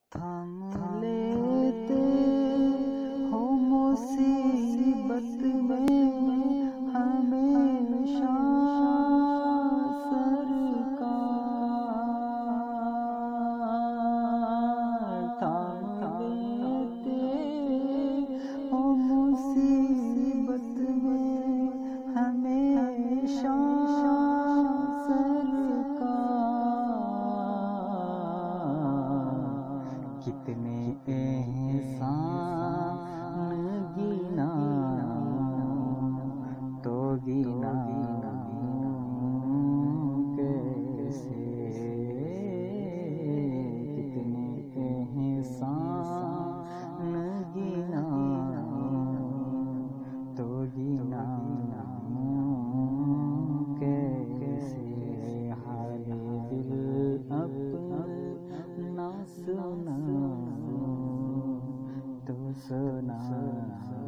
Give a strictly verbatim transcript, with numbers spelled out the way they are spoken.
تھام لیتے ہو مصیبت میں ہمیشہ سرکار، تھام لیتے ہو مصیبت میں ہمیشہ کتنے احسان گنا تو گنا کیسے، کتنے احسان گنا تو گنا کیسے، حال دل اپنا سنا تو سنا